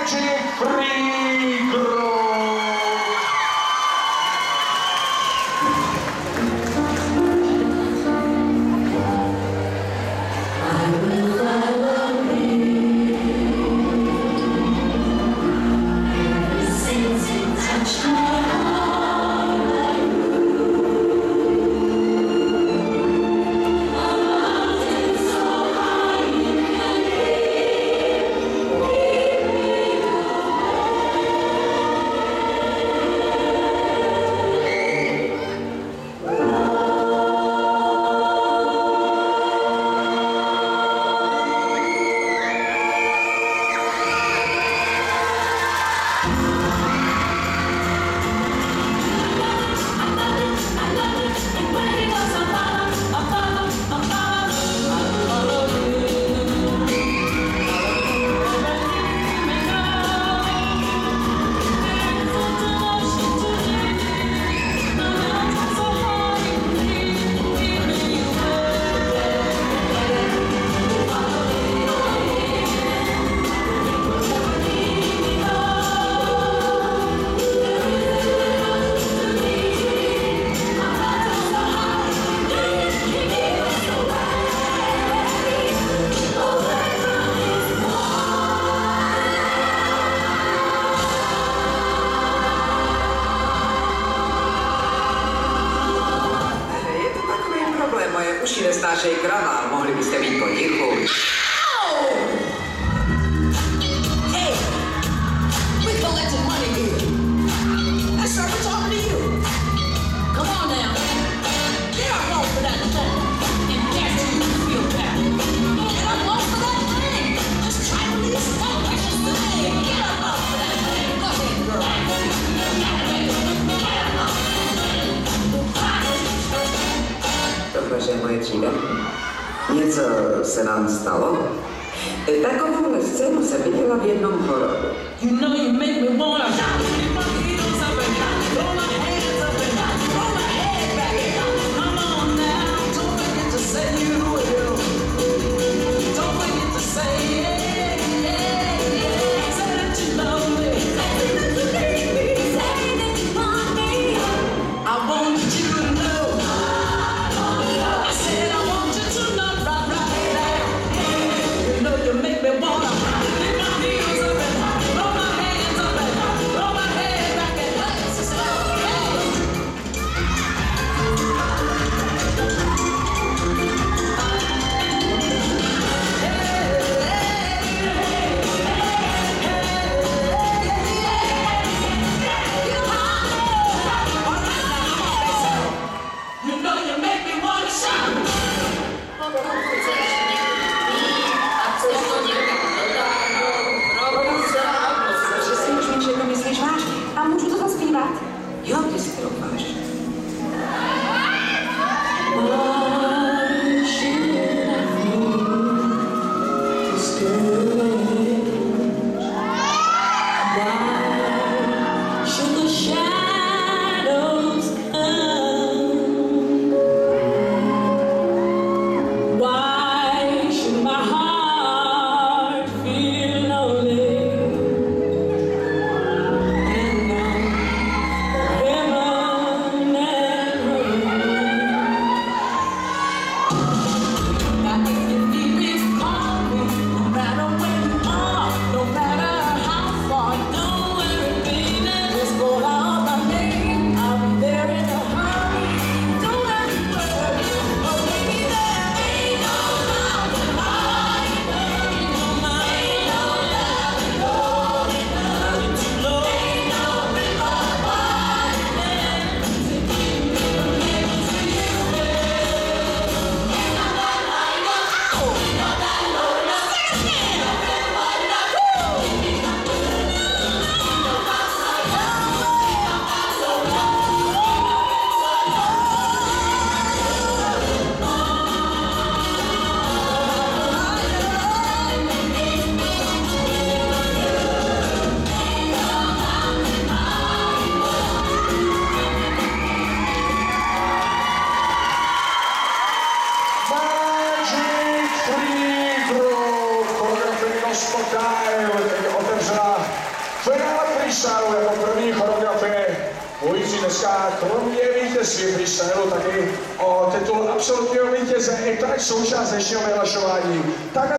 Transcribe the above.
Electric Free Group. Uši nesnášejí krava, mohli byste mít potichu. Hey, we collecting money here. I started talking to you. Come on now. Get up off for that phone and dance till you feel better. Get up off for that thing. Just try to release that precious thing. Get up off for that thing. Go ahead, girl. Tohle, že moje třída. Něco se nám stalo? Takovouhle scénu jsem viděla v jednom hororu. You know you make me wanna shout. Keep my heels up and down. Throw my hands up and down. Throw my head back and down. Come on now. Don't forget to say you will. Don't forget to say yeah, yeah, yeah. Say that you love me. Say that you need me. Say that you want me. I want you to know. I said I want you to know right now. You know you make me wanna. Keep my heels up and down. Throw my hands up and down. Throw my freestylu jako první choreografie bojující dneska kromě vítězství freestylu taky o titul absolutního vítěze. I to je součást dnešního vyhlašování. Tak